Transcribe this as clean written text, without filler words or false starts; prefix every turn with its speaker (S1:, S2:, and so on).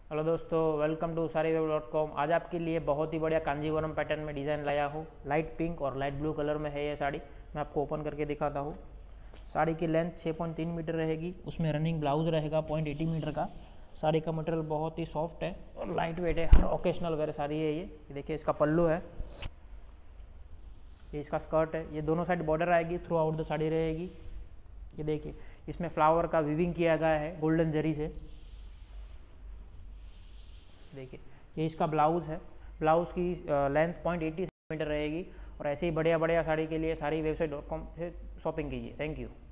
S1: Hello दोस्तों, welcome to साड़ीवेब.com। आज आपके लिए बहुत ही बढ़िया कांजीवरम पैटर्न में डिज़ाइन लाया हूँ। लाइट पिंक और लाइट ब्लू कलर में है ये साड़ी। मैं आपको ओपन करके दिखाता हूँ। साड़ी की लेंथ 6.3 मीटर रहेगी। उसमें रनिंग ब्लाउज रहेगा 0.80 मीटर का। साड़ी का मटेरियल बहुत ही सॉफ्ट है और लाइट वेट है। हर ओकेशनल वेयर साड़ी है ये देखिए, इसका पल्लू है, ये इसका स्कर्ट है। ये दोनों साइड बॉर्डर आएगी, थ्रू आउट द साड़ी रहेगी। ये देखिए, इसमें फ्लावर का वीविंग किया गया है गोल्डन जरी से। देखिए, ये इसका ब्लाउज़ है। ब्लाउज़ की लेंथ 0.80 सेंटीमीटर रहेगी। और ऐसे ही बढ़िया बढ़िया साड़ी के लिए साड़ीवेब.com से शॉपिंग कीजिए। Thank you.